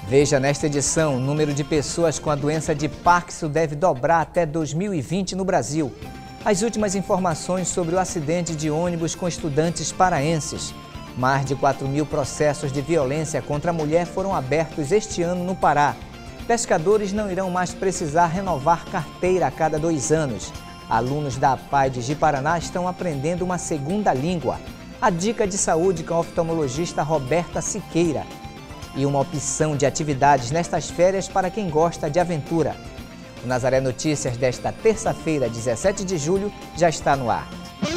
Veja nesta edição, o número de pessoas com a doença de Parkinson deve dobrar até 2020 no Brasil. As últimas informações sobre o acidente de ônibus com estudantes paraenses. Mais de 4.000 processos de violência contra a mulher foram abertos este ano no Pará. Pescadores não irão mais precisar renovar carteira a cada 2 anos. Alunos da APAED de Paraná estão aprendendo uma segunda língua. A dica de saúde com a oftalmologista Roberta Siqueira. E uma opção de atividades nestas férias para quem gosta de aventura. O Nazaré Notícias desta terça-feira, 17 de julho, já está no ar.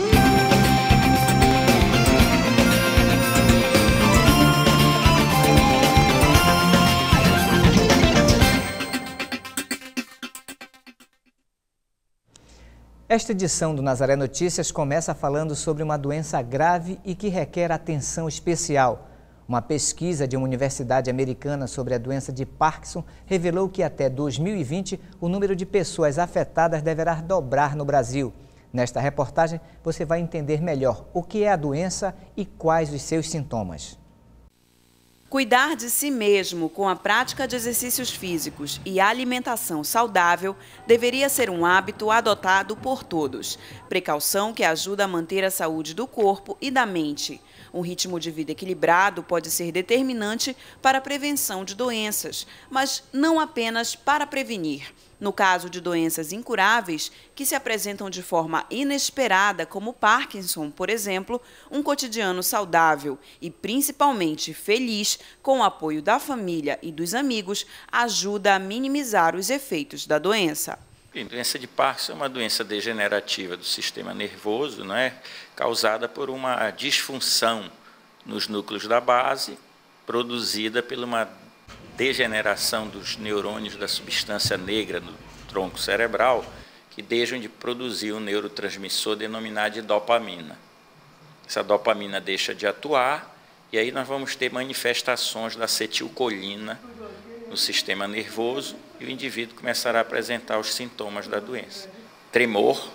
Esta edição do Nazaré Notícias começa falando sobre uma doença grave e que requer atenção especial. Uma pesquisa de uma universidade americana sobre a doença de Parkinson revelou que até 2020 o número de pessoas afetadas deverá dobrar no Brasil. Nesta reportagem você vai entender melhor o que é a doença e quais os seus sintomas. Cuidar de si mesmo com a prática de exercícios físicos e alimentação saudável deveria ser um hábito adotado por todos. Precaução que ajuda a manter a saúde do corpo e da mente. Um ritmo de vida equilibrado pode ser determinante para a prevenção de doenças, mas não apenas para prevenir. No caso de doenças incuráveis, que se apresentam de forma inesperada, como Parkinson, por exemplo, um cotidiano saudável e principalmente feliz, com o apoio da família e dos amigos, ajuda a minimizar os efeitos da doença. A doença de Parkinson é uma doença degenerativa do sistema nervoso, causada por uma disfunção nos núcleos da base, produzida por uma degeneração dos neurônios da substância negra no tronco cerebral, que deixam de produzir um neurotransmissor denominado de dopamina. Essa dopamina deixa de atuar e aí nós vamos ter manifestações da acetilcolina no sistema nervoso e o indivíduo começará a apresentar os sintomas da doença. Tremor,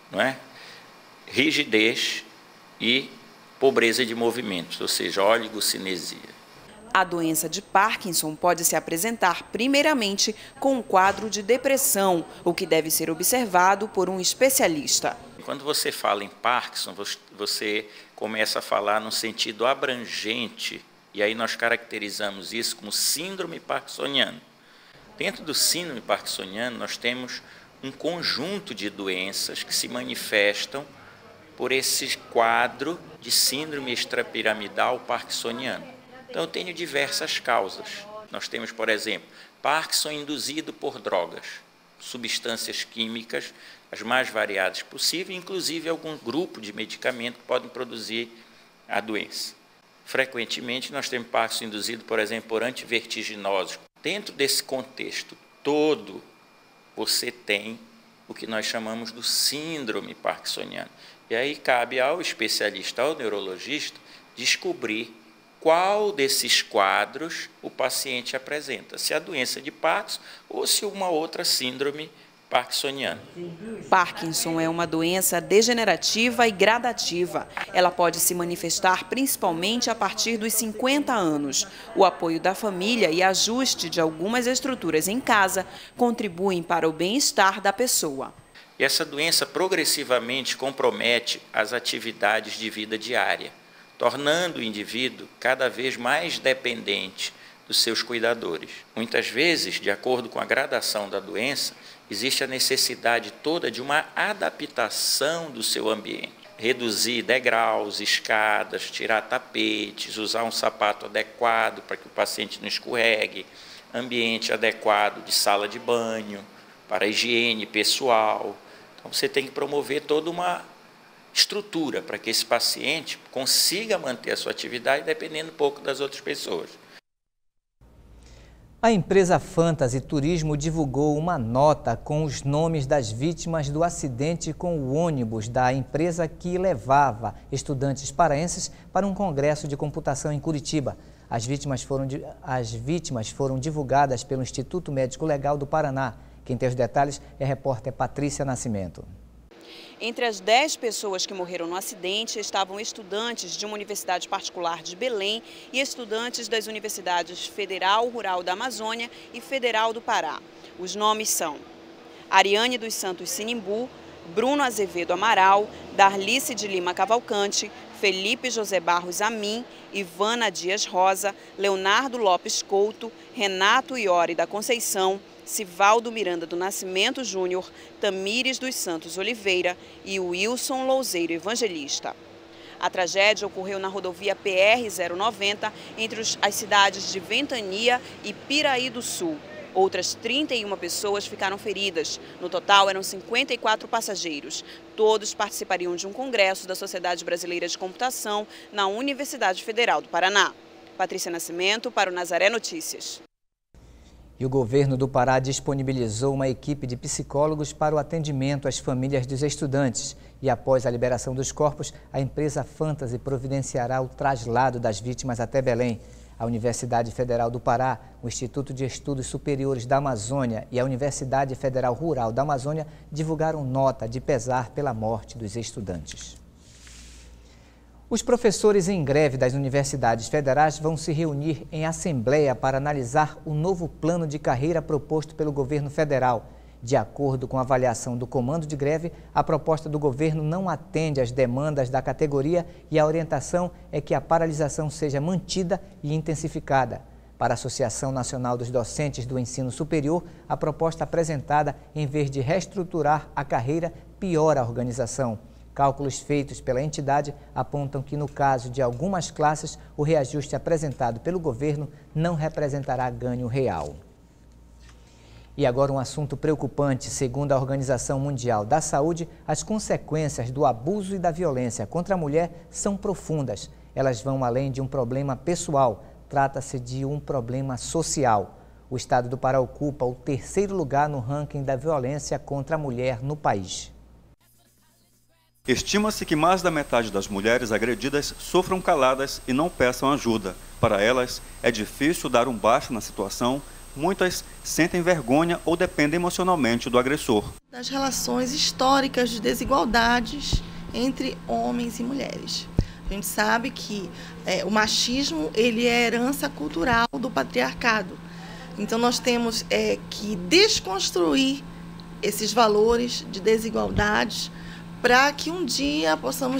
rigidez e pobreza de movimentos, ou seja, oligocinesia. A doença de Parkinson pode se apresentar primeiramente com um quadro de depressão, o que deve ser observado por um especialista. Quando você fala em Parkinson, você começa a falar no sentido abrangente, e aí nós caracterizamos isso como síndrome parkinsoniana. Dentro do síndrome parkinsoniano, nós temos um conjunto de doenças que se manifestam por esse quadro de síndrome extrapiramidal parkinsoniano. Então, eu tenho diversas causas. Nós temos, por exemplo, Parkinson induzido por drogas, substâncias químicas, as mais variadas possíveis, inclusive algum grupo de medicamentos que podem produzir a doença. Frequentemente, nós temos Parkinson induzido, por exemplo, por antivertiginosos. Dentro desse contexto todo, você tem o que nós chamamos do síndrome parkinsoniano. E aí cabe ao especialista, ao neurologista, descobrir qual desses quadros o paciente apresenta, se a doença de Parkinson ou se uma outra síndrome parkinsoniana. Parkinson é uma doença degenerativa e gradativa. Ela pode se manifestar principalmente a partir dos 50 anos. O apoio da família e ajuste de algumas estruturas em casa contribuem para o bem-estar da pessoa. E essa doença progressivamente compromete as atividades de vida diária, tornando o indivíduo cada vez mais dependente dos seus cuidadores. Muitas vezes, de acordo com a gradação da doença, existe a necessidade toda de uma adaptação do seu ambiente. Reduzir degraus, escadas, tirar tapetes, usar um sapato adequado para que o paciente não escorregue, ambiente adequado de sala de banho, para a higiene pessoal. Então, você tem que promover toda uma estrutura para que esse paciente consiga manter a sua atividade dependendo um pouco das outras pessoas. A empresa Fantasy Turismo divulgou uma nota com os nomes das vítimas do acidente com o ônibus da empresa que levava estudantes paraenses para um congresso de computação em Curitiba. As vítimas foram divulgadas pelo Instituto Médico Legal do Paraná. Quem tem os detalhes é a repórter Patrícia Nascimento. Entre as 10 pessoas que morreram no acidente estavam estudantes de uma universidade particular de Belém e estudantes das universidades Federal Rural da Amazônia e Federal do Pará. Os nomes são Ariane dos Santos Sinimbu, Bruno Azevedo Amaral, Darlice de Lima Cavalcante, Felipe José Barros Amin, Ivana Dias Rosa, Leonardo Lopes Couto, Renato Iori da Conceição, Sivaldo Miranda do Nascimento Júnior, Tamires dos Santos Oliveira e Wilson Louzeiro Evangelista. A tragédia ocorreu na rodovia PR-090 entre as cidades de Ventania e Piraí do Sul. Outras 31 pessoas ficaram feridas. No total, eram 54 passageiros. Todos participariam de um congresso da Sociedade Brasileira de Computação na Universidade Federal do Paraná. Patrícia Nascimento para o Nazaré Notícias. E o governo do Pará disponibilizou uma equipe de psicólogos para o atendimento às famílias dos estudantes. E após a liberação dos corpos, a empresa Fantasy providenciará o traslado das vítimas até Belém. A Universidade Federal do Pará, o Instituto de Estudos Superiores da Amazônia e a Universidade Federal Rural da Amazônia divulgaram nota de pesar pela morte dos estudantes. Os professores em greve das universidades federais vão se reunir em assembleia para analisar o novo plano de carreira proposto pelo governo federal. De acordo com a avaliação do comando de greve, a proposta do governo não atende às demandas da categoria e a orientação é que a paralisação seja mantida e intensificada. Para a Associação Nacional dos Docentes do Ensino Superior, a proposta apresentada, em vez de reestruturar a carreira, piora a organização. Cálculos feitos pela entidade apontam que, no caso de algumas classes, o reajuste apresentado pelo governo não representará ganho real. E agora um assunto preocupante. Segundo a Organização Mundial da Saúde, as consequências do abuso e da violência contra a mulher são profundas. Elas vão além de um problema pessoal, trata-se de um problema social. O estado do Pará ocupa o 3º lugar no ranking da violência contra a mulher no país. Estima-se que mais da metade das mulheres agredidas sofram caladas e não peçam ajuda. Para elas, é difícil dar um basta na situação. Muitas sentem vergonha ou dependem emocionalmente do agressor. Das relações históricas de desigualdades entre homens e mulheres. A gente sabe que o machismo ele é herança cultural do patriarcado. Então nós temos que desconstruir esses valores de desigualdades para que um dia possamos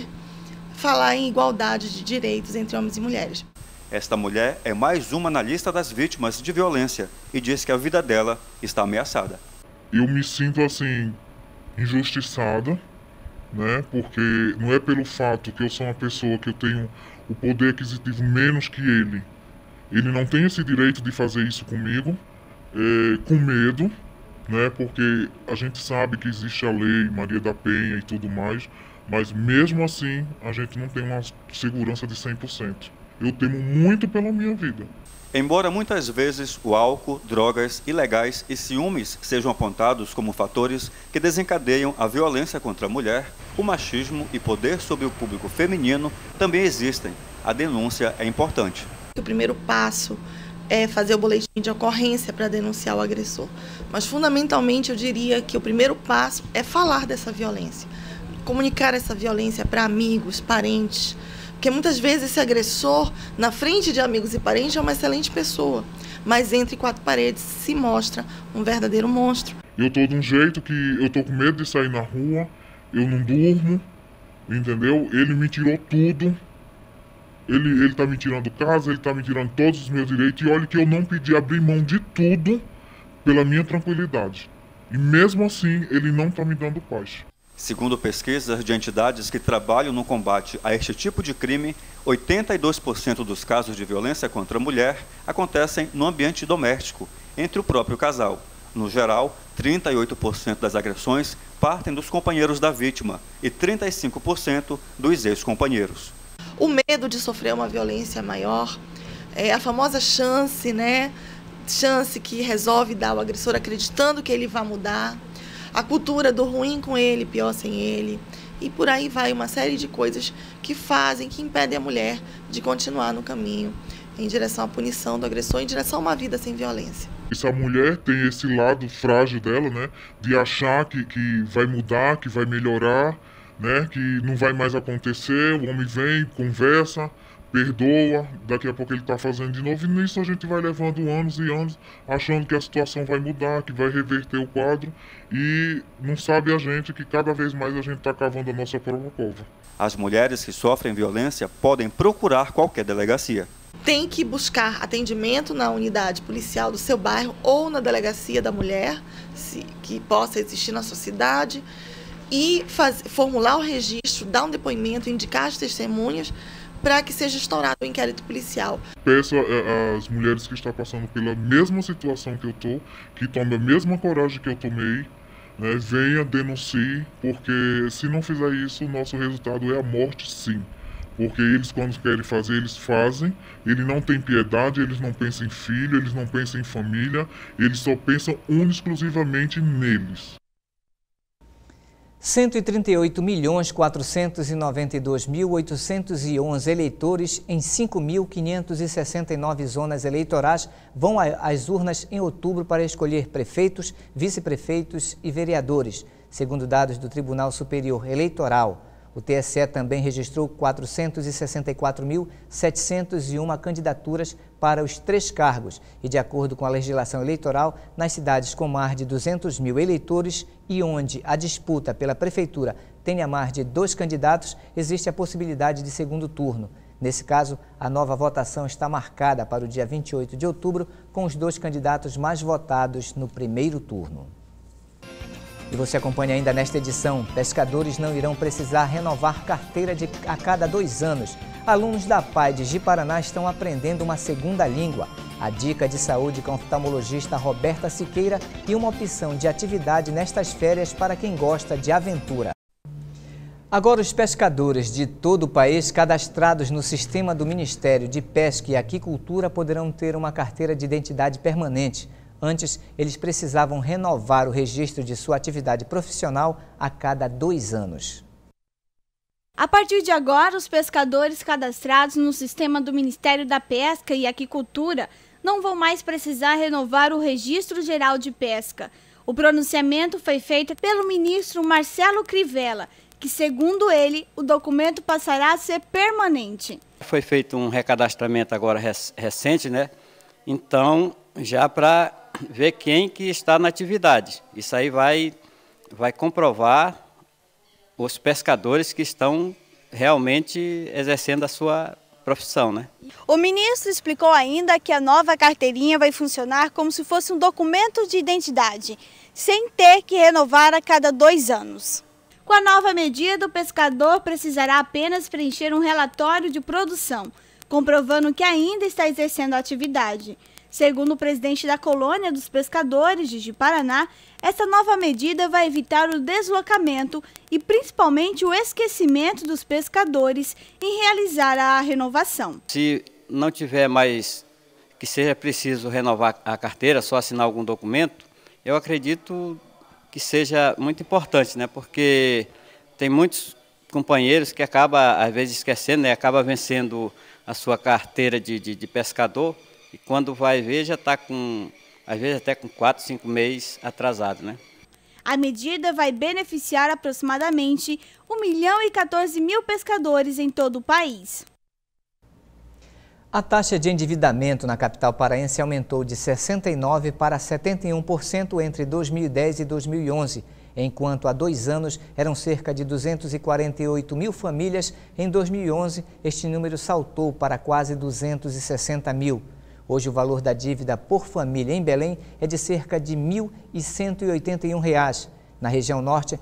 falar em igualdade de direitos entre homens e mulheres. Esta mulher é mais uma na lista das vítimas de violência e diz que a vida dela está ameaçada. Eu me sinto assim, injustiçada, né? Porque não é pelo fato que eu sou uma pessoa que eu tenho o poder aquisitivo menos que ele. Ele não tem esse direito de fazer isso comigo, com medo, né? Porque a gente sabe que existe a lei Maria da Penha e tudo mais, mas mesmo assim a gente não tem uma segurança de 100%. Eu temo muito pela minha vida. Embora muitas vezes o álcool, drogas ilegais e ciúmes sejam apontados como fatores que desencadeiam a violência contra a mulher, o machismo e poder sobre o público feminino também existem. A denúncia é importante. O primeiro passo é fazer o boletim de ocorrência para denunciar o agressor. Mas fundamentalmente eu diria que o primeiro passo é falar dessa violência. Comunicar essa violência para amigos, parentes. Porque muitas vezes esse agressor, na frente de amigos e parentes, é uma excelente pessoa, mas entre 4 paredes se mostra um verdadeiro monstro. Eu estou de um jeito que eu estou com medo de sair na rua, eu não durmo, entendeu? Ele me tirou tudo, ele está me tirando casa, ele está me tirando todos os meus direitos, e olha que eu não pedi abrir mão de tudo pela minha tranquilidade. E mesmo assim, ele não está me dando paz. Segundo pesquisas de entidades que trabalham no combate a este tipo de crime, 82% dos casos de violência contra a mulher acontecem no ambiente doméstico, entre o próprio casal. No geral, 38% das agressões partem dos companheiros da vítima e 35% dos ex-companheiros. O medo de sofrer uma violência maior, a famosa chance, né? Chance que resolve dar ao agressor acreditando que ele vai mudar. A cultura do ruim com ele, pior sem ele. E por aí vai uma série de coisas que impedem a mulher de continuar no caminho em direção à punição do agressor, em direção a uma vida sem violência. E se a mulher tem esse lado frágil dela, né, de achar que vai mudar, que vai melhorar, né, que não vai mais acontecer, o homem vem, conversa, perdoa, daqui a pouco ele está fazendo de novo, e nisso a gente vai levando anos e anos, achando que a situação vai mudar, que vai reverter o quadro, e não sabe a gente que cada vez mais a gente está cavando a nossa própria cova. As mulheres que sofrem violência podem procurar qualquer delegacia. Tem que buscar atendimento na unidade policial do seu bairro ou na delegacia da mulher, que possa existir na sua cidade, e formular o registro, dar um depoimento, indicar as testemunhas para que seja instaurado o inquérito policial. Peço às mulheres que estão passando pela mesma situação que eu estou, que tomem a mesma coragem que eu tomei, né, venha, denuncie, porque se não fizer isso, o nosso resultado é a morte, sim. Porque eles, quando querem fazer, eles fazem, eles não têm piedade, eles não pensam em filho, eles não pensam em família, eles só pensam exclusivamente neles. 138.492.811 eleitores em 5.569 zonas eleitorais vão às urnas em outubro para escolher prefeitos, vice-prefeitos e vereadores, segundo dados do Tribunal Superior Eleitoral. O TSE também registrou 464.701 candidaturas para os 3 cargos e, de acordo com a legislação eleitoral, nas cidades com mais de 200 mil eleitores e onde a disputa pela prefeitura tenha mais de 2 candidatos, existe a possibilidade de segundo turno. Nesse caso, a nova votação está marcada para o dia 28 de outubro, com os 2 candidatos mais votados no primeiro turno. E você acompanha ainda nesta edição, pescadores não irão precisar renovar carteira a cada 2 anos. Alunos da PAI de Paraná estão aprendendo uma segunda língua. A dica de saúde com a oftalmologista Roberta Siqueira e uma opção de atividade nestas férias para quem gosta de aventura. Agora, os pescadores de todo o país cadastrados no sistema do Ministério de Pesca e Aquicultura poderão ter uma carteira de identidade permanente. Antes, eles precisavam renovar o registro de sua atividade profissional a cada 2 anos. A partir de agora, os pescadores cadastrados no sistema do Ministério da Pesca e Aquicultura não vão mais precisar renovar o Registro Geral de Pesca. O pronunciamento foi feito pelo ministro Marcelo Crivella, que, segundo ele, o documento passará a ser permanente. Foi feito um recadastramento agora recente, né? Então, já para ver quem que está na atividade. Isso aí vai comprovar os pescadores que estão realmente exercendo a sua profissão, né? O ministro explicou ainda que a nova carteirinha vai funcionar como se fosse um documento de identidade, sem ter que renovar a cada 2 anos. Com a nova medida, o pescador precisará apenas preencher um relatório de produção, comprovando que ainda está exercendo a atividade. Segundo o presidente da Colônia dos Pescadores de Paraná, essa nova medida vai evitar o deslocamento e principalmente o esquecimento dos pescadores em realizar a renovação. Se não tiver mais que seja preciso renovar a carteira, só assinar algum documento, eu acredito que seja muito importante, né? Porque tem muitos companheiros que acabam, às vezes, esquecendo, né? Acaba vencendo a sua carteira de pescador. E quando vai ver, já está com, às vezes até com 4, 5 meses atrasado, né? A medida vai beneficiar aproximadamente 1.014.000 pescadores em todo o país. A taxa de endividamento na capital paraense aumentou de 69% para 71% entre 2010 e 2011, enquanto há 2 anos eram cerca de 248 mil famílias. Em 2011, este número saltou para quase 260 mil. Hoje, o valor da dívida por família em Belém é de cerca de R$ 1.181. Na região norte,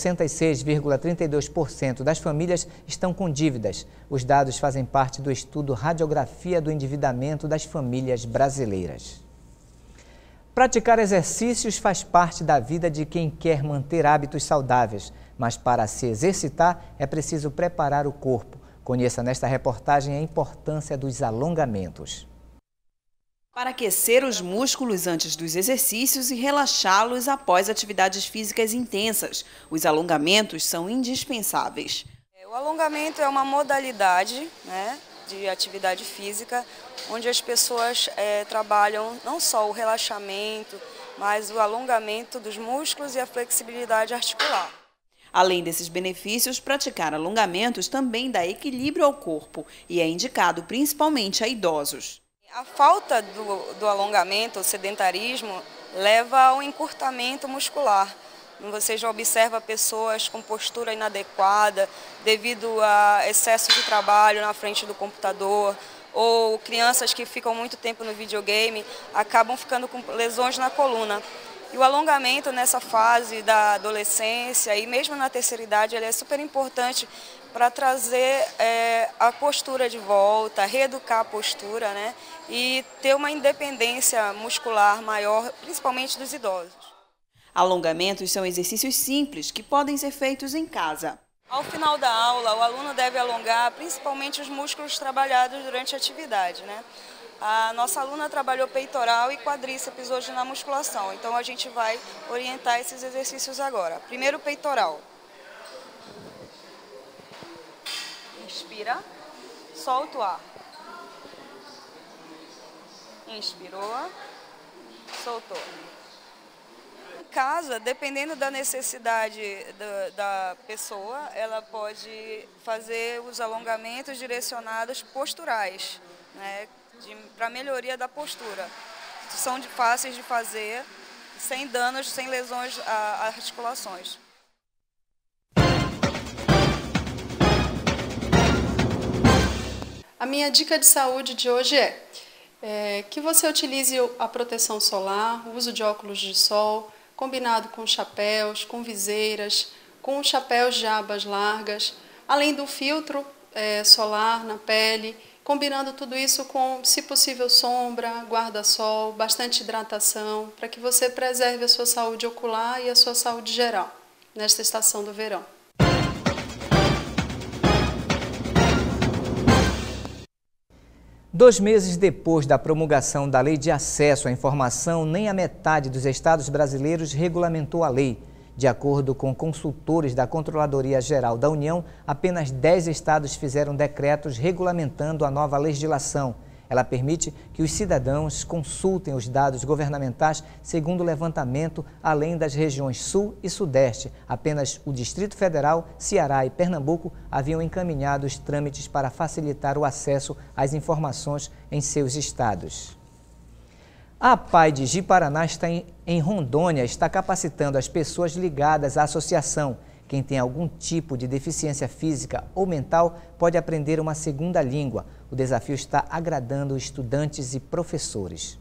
66,32% das famílias estão com dívidas. Os dados fazem parte do estudo Radiografia do Endividamento das Famílias Brasileiras. Praticar exercícios faz parte da vida de quem quer manter hábitos saudáveis, mas para se exercitar é preciso preparar o corpo. Conheça nesta reportagem a importância dos alongamentos. Para aquecer os músculos antes dos exercícios e relaxá-los após atividades físicas intensas, os alongamentos são indispensáveis. O alongamento é uma modalidade, né, de atividade física, onde as pessoas trabalham não só o relaxamento, mas o alongamento dos músculos e a flexibilidade articular. Além desses benefícios, praticar alongamentos também dá equilíbrio ao corpo e é indicado principalmente a idosos. A falta do alongamento, o sedentarismo, leva ao encurtamento muscular. Você já observa pessoas com postura inadequada devido a excesso de trabalho na frente do computador, ou crianças que ficam muito tempo no videogame acabam ficando com lesões na coluna. E o alongamento nessa fase da adolescência e mesmo na terceira idade, ele é super importante para trazer a postura de volta, reeducar a postura, né? E ter uma independência muscular maior, principalmente dos idosos. Alongamentos são exercícios simples que podem ser feitos em casa. Ao final da aula, o aluno deve alongar principalmente os músculos trabalhados durante a atividade, né? A nossa aluna trabalhou peitoral e quadríceps hoje na musculação, então a gente vai orientar esses exercícios agora. Primeiro, peitoral. Inspira, solta o ar. Inspirou, soltou. Em casa, dependendo da necessidade da pessoa, ela pode fazer os alongamentos direcionados posturais, né, para melhoria da postura. São fáceis de fazer, sem danos, sem lesões a articulações. A minha dica de saúde de hoje é que você utilize a proteção solar, o uso de óculos de sol, combinado com chapéus, com viseiras, com chapéus de abas largas, além do filtro solar na pele, combinando tudo isso com, se possível, sombra, guarda-sol, bastante hidratação, para que você preserve a sua saúde ocular e a sua saúde geral nesta estação do verão. Dois meses depois da promulgação da Lei de Acesso à Informação, nem a metade dos estados brasileiros regulamentou a lei. De acordo com consultores da Controladoria Geral da União, apenas 10 estados fizeram decretos regulamentando a nova legislação. Ela permite que os cidadãos consultem os dados governamentais segundo o levantamento, além das regiões Sul e Sudeste. Apenas o Distrito Federal, Ceará e Pernambuco haviam encaminhado os trâmites para facilitar o acesso às informações em seus estados. A APAI de Ji-Paraná está em Rondônia, está capacitando as pessoas ligadas à associação. Quem tem algum tipo de deficiência física ou mental pode aprender uma segunda língua. O desafio está agradando estudantes e professores.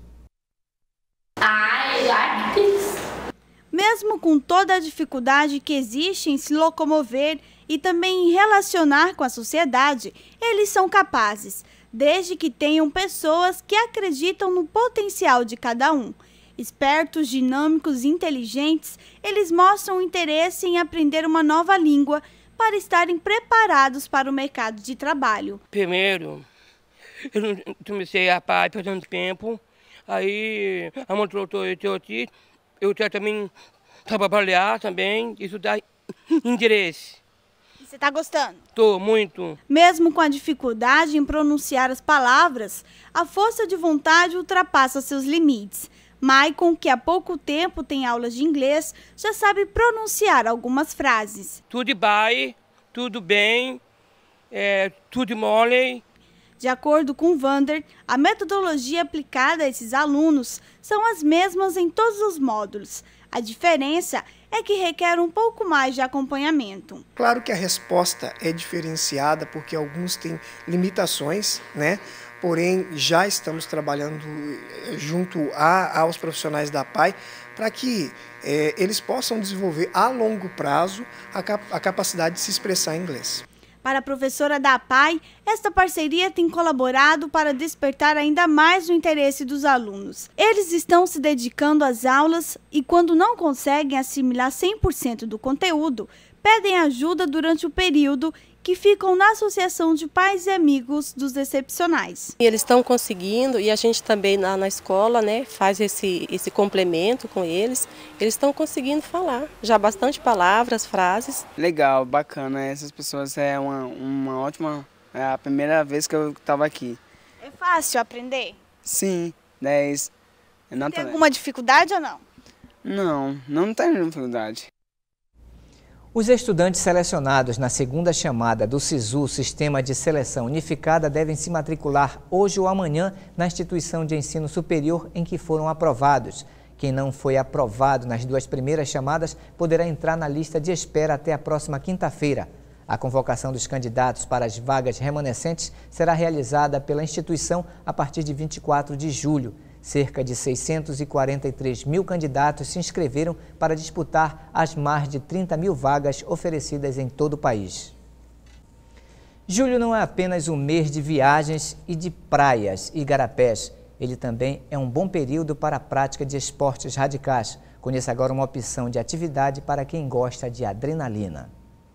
Mesmo com toda a dificuldade que existe em se locomover e também em relacionar com a sociedade, eles são capazes, desde que tenham pessoas que acreditam no potencial de cada um. Espertos, dinâmicos e inteligentes, eles mostram interesse em aprender uma nova língua para estarem preparados para o mercado de trabalho. Primeiro, eu comecei a APAI faz tempo, aí a eu quero também trabalhar também, isso dá interesse. E você está gostando? Estou, muito. Mesmo com a dificuldade em pronunciar as palavras, a força de vontade ultrapassa seus limites. Maicon, que há pouco tempo tem aulas de inglês, já sabe pronunciar algumas frases. Tudo bem, tudo bem, tudo mole. De acordo com Vander, a metodologia aplicada a esses alunos são as mesmas em todos os módulos. A diferença é que requer um pouco mais de acompanhamento. Claro que a resposta é diferenciada porque alguns têm limitações, né? Porém, já estamos trabalhando junto aos profissionais da APAI para que eles possam desenvolver a longo prazo a capacidade de se expressar em inglês. Para a professora da APAI, esta parceria tem colaborado para despertar ainda mais o interesse dos alunos. Eles estão se dedicando às aulas e, quando não conseguem assimilar 100% do conteúdo, pedem ajuda durante o período que ficam na Associação de Pais e Amigos dos Excepcionais. Eles estão conseguindo e a gente também na escola, né, faz esse complemento com eles. Eles estão conseguindo falar já bastante palavras, frases. Legal, bacana. Essas pessoas é uma ótima É a primeira vez que eu estava aqui. É fácil aprender? Sim, 10. Não tem alguma dificuldade ou não? Não tem dificuldade. Os estudantes selecionados na segunda chamada do SISU, Sistema de Seleção Unificada, devem se matricular hoje ou amanhã na instituição de ensino superior em que foram aprovados. Quem não foi aprovado nas 2 primeiras chamadas poderá entrar na lista de espera até a próxima quinta-feira. A convocação dos candidatos para as vagas remanescentes será realizada pela instituição a partir de 24 de julho. Cerca de 643 mil candidatos se inscreveram para disputar as mais de 30 mil vagas oferecidas em todo o país. Julho não é apenas um mês de viagens e de praias e igarapés. Ele também é um bom período para a prática de esportes radicais. Conheça agora uma opção de atividade para quem gosta de adrenalina.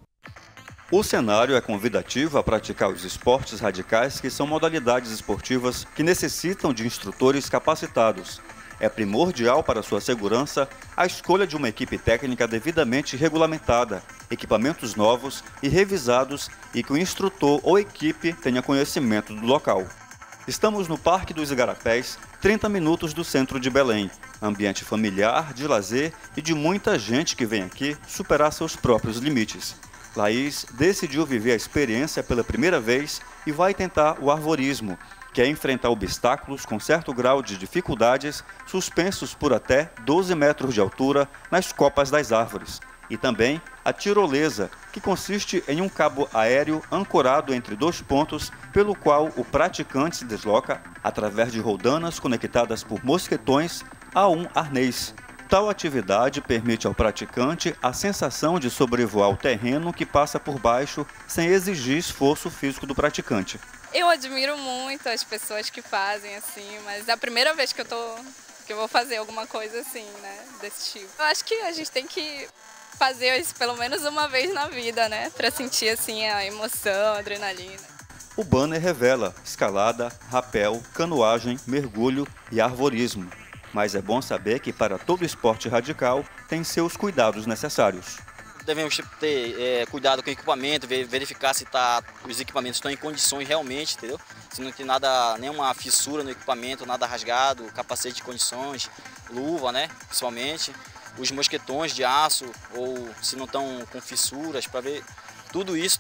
O cenário é convidativo a praticar os esportes radicais, que são modalidades esportivas que necessitam de instrutores capacitados. É primordial para sua segurança a escolha de uma equipe técnica devidamente regulamentada, equipamentos novos e revisados e que o instrutor ou equipe tenha conhecimento do local. Estamos no Parque dos Igarapés, 30 minutos do centro de Belém. Ambiente familiar, de lazer e de muita gente que vem aqui superar seus próprios limites. Laís decidiu viver a experiência pela primeira vez e vai tentar o arvorismo, que é enfrentar obstáculos com certo grau de dificuldades, suspensos por até 12 metros de altura nas copas das árvores. E também a tirolesa, que consiste em um cabo aéreo ancorado entre 2 pontos, pelo qual o praticante se desloca através de roldanas conectadas por mosquetões a um arnês. Tal atividade permite ao praticante a sensação de sobrevoar o terreno que passa por baixo sem exigir esforço físico do praticante. Eu admiro muito as pessoas que fazem assim, mas é a primeira vez que eu vou fazer alguma coisa assim, né, desse tipo. Eu acho que a gente tem que fazer isso pelo menos uma vez na vida, né, para sentir assim a emoção, a adrenalina. O banner revela escalada, rapel, canoagem, mergulho e arvorismo. Mas é bom saber que para todo esporte radical tem seus cuidados necessários. Devemos ter cuidado com o equipamento, verificar se os equipamentos estão em condições realmente, entendeu? Se não tem nenhuma fissura no equipamento, nada rasgado, capacete de condições, luva, né, principalmente, os mosquetões de aço ou se não estão com fissuras, para ver. Tudo isso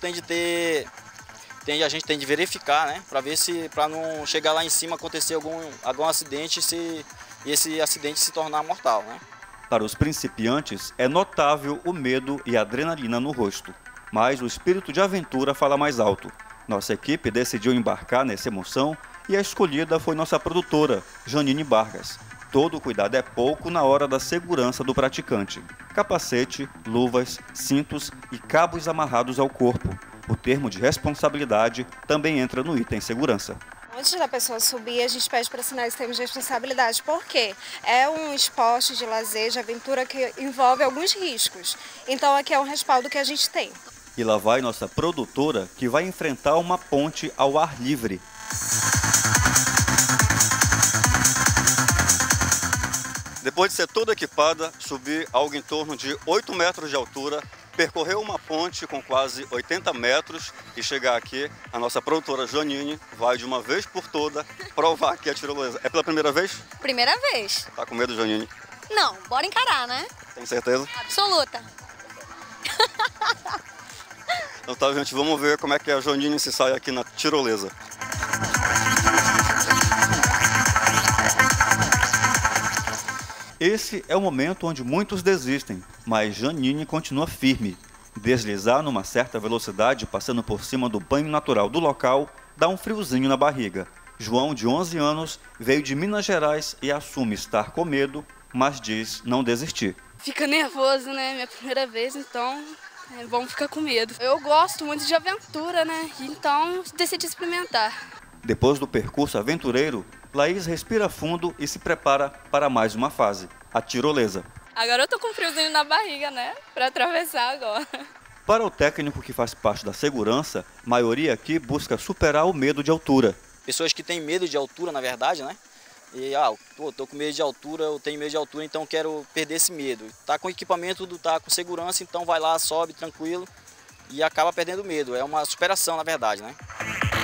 a gente tem de verificar, né, para não chegar lá em cima acontecer algum acidente e esse acidente se tornar mortal, né? Para os principiantes, é notável o medo e a adrenalina no rosto, mas o espírito de aventura fala mais alto. Nossa equipe decidiu embarcar nessa emoção e a escolhida foi nossa produtora, Janine Vargas. Todo cuidado é pouco na hora da segurança do praticante. Capacete, luvas, cintos e cabos amarrados ao corpo. O termo de responsabilidade também entra no item segurança. Antes da pessoa subir, a gente pede para assinar esse termo de responsabilidade, porque é um esporte de lazer, de aventura que envolve alguns riscos. Então aqui é um respaldo que a gente tem. E lá vai nossa produtora, que vai enfrentar uma ponte ao ar livre. Depois de ser toda equipada, subir algo em torno de 8 metros de altura, percorrer uma ponte com quase 80 metros e chegar aqui, a nossa produtora Janine vai de uma vez por toda provar que a tirolesa. É pela primeira vez? Primeira vez. Tá com medo, Janine? Não, bora encarar, né? Tem certeza? Absoluta. Então tá, gente, vamos ver como é que a Janine se sai aqui na tirolesa. Esse é o momento onde muitos desistem, mas Janine continua firme. Deslizar numa certa velocidade, passando por cima do banho natural do local, dá um friozinho na barriga. João, de 11 anos, veio de Minas Gerais e assume estar com medo, mas diz não desistir. Fica nervoso, né? Minha primeira vez, então é bom ficar com medo. Eu gosto muito de aventura, né? Então decidi experimentar. Depois do percurso aventureiro, Laís respira fundo e se prepara para mais uma fase, a tirolesa. Agora eu tô com um friozinho na barriga, né? Para atravessar agora. Para o técnico que faz parte da segurança, a maioria aqui busca superar o medo de altura. Pessoas que têm medo de altura, na verdade, né? E, tô com medo de altura, eu tenho medo de altura, então quero perder esse medo. Tá com equipamento, tá com segurança, então vai lá, sobe tranquilo e acaba perdendo o medo. É uma superação, na verdade, né?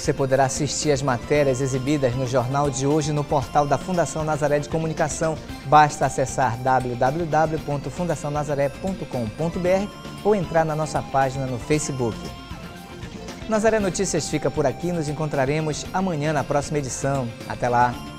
Você poderá assistir as matérias exibidas no Jornal de Hoje no portal da Fundação Nazaré de Comunicação. Basta acessar www.fundacionazaré.com.br ou entrar na nossa página no Facebook. Nazaré Notícias fica por aqui, nos encontraremos amanhã na próxima edição. Até lá!